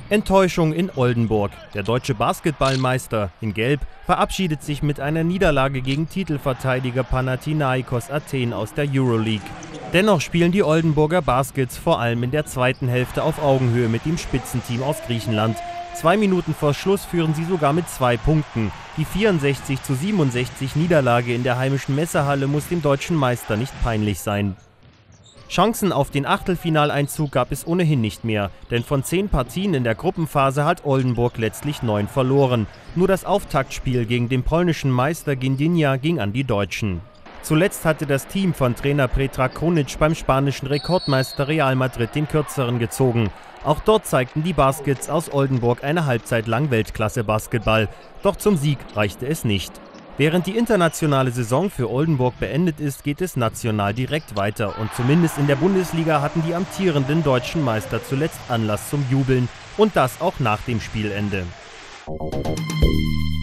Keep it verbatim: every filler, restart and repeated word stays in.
Enttäuschung in Oldenburg. Der deutsche Basketballmeister in Gelb verabschiedet sich mit einer Niederlage gegen Titelverteidiger Panathinaikos Athen aus der Euroleague. Dennoch spielen die Oldenburger Baskets vor allem in der zweiten Hälfte auf Augenhöhe mit dem Spitzenteam aus Griechenland. Zwei Minuten vor Schluss führen sie sogar mit zwei Punkten. Die vierundsechzig zu siebenundsechzig Niederlage in der heimischen Messehalle muss dem deutschen Meister nicht peinlich sein. Chancen auf den Achtelfinaleinzug gab es ohnehin nicht mehr, denn von zehn Partien in der Gruppenphase hat Oldenburg letztlich neun verloren. Nur das Auftaktspiel gegen den polnischen Meister Gdynia ging an die Deutschen. Zuletzt hatte das Team von Trainer Predrag Krunic beim spanischen Rekordmeister Real Madrid den Kürzeren gezogen. Auch dort zeigten die Baskets aus Oldenburg eine Halbzeit lang Weltklasse-Basketball. Doch zum Sieg reichte es nicht. Während die internationale Saison für Oldenburg beendet ist, geht es national direkt weiter. Und zumindest in der Bundesliga hatten die amtierenden deutschen Meister zuletzt Anlass zum Jubeln. Und das auch nach dem Spielende.